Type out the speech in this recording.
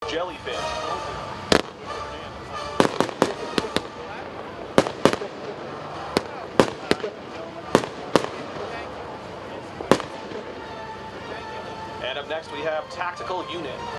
jellyfish. And up next we have Tactical Unit.